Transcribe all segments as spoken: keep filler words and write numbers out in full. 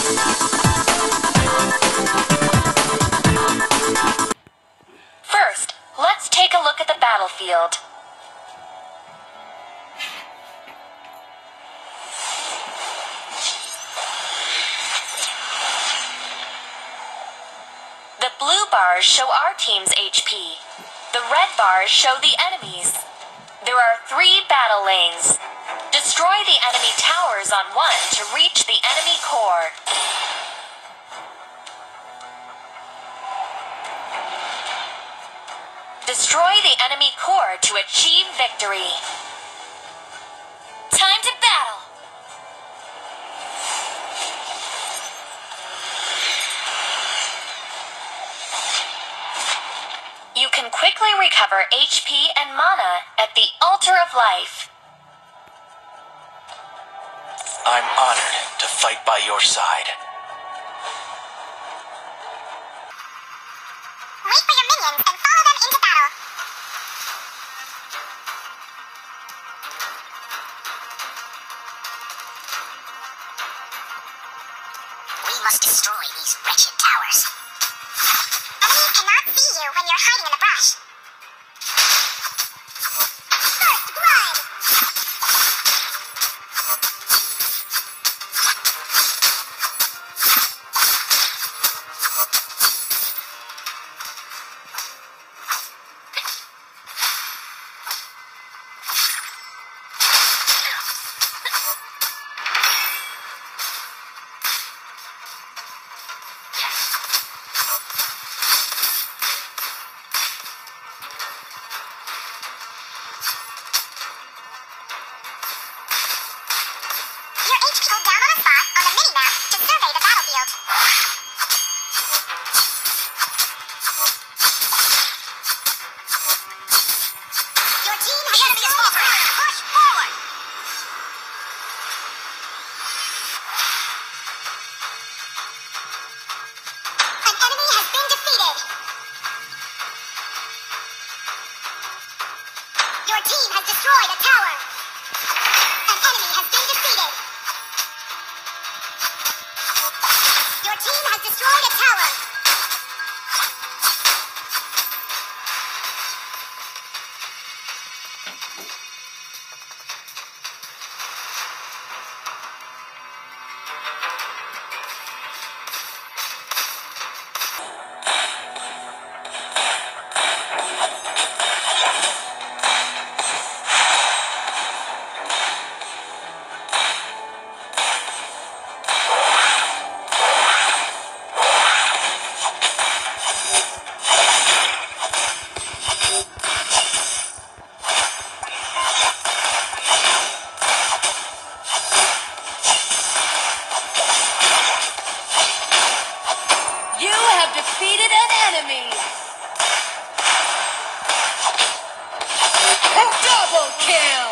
First, let's take a look at the battlefield. The blue bars show our team's H P. The red bars show the enemy's. There are three battle lanes. Destroy the enemy towers on one to reach the enemy core. Destroy the enemy core to achieve victory. Time to battle! You can quickly recover H P and mana at the Altar of Life. I'm honored to fight by your side. Wait for your minions and follow them into battle. We must destroy these wretched towers. Enemies cannot see you when you're hiding in the brush. First blood! Destroyed a tower! An enemy has been defeated! Your team has destroyed a tower! Defeated an enemy! Double kill!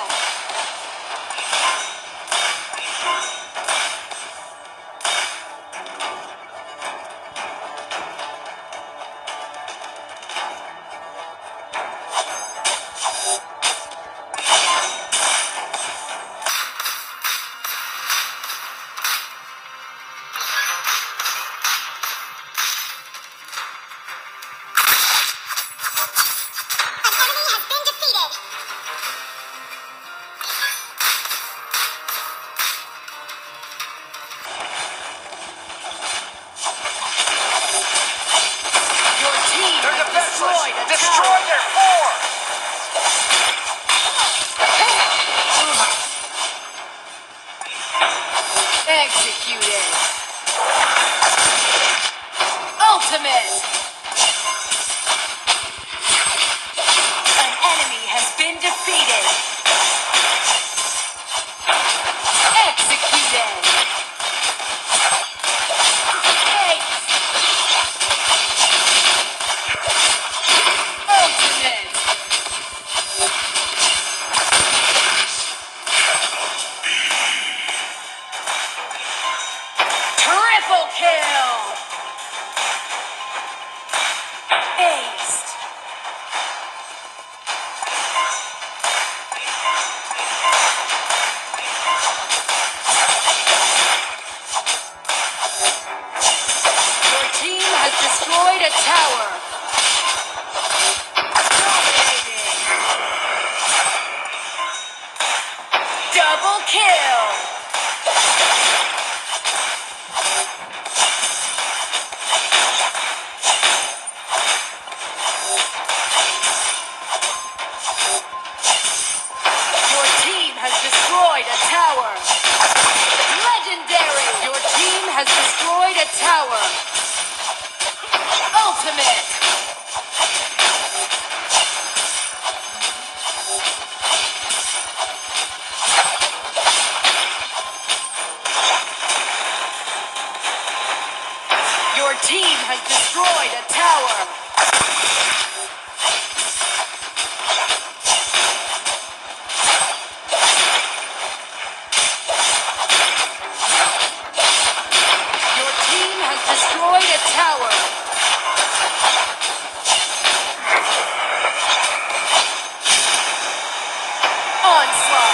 Destroy their core! Executed! Ultimate! An enemy has been defeated! Executed! Triple kill! Aced! destroyed a tower. Dominating. Double kill. Your team has destroyed a tower. Legendary. Your team has destroyed a tower. Ultimate. Your team has destroyed a tower. Your team has destroyed a tower. Onslaught.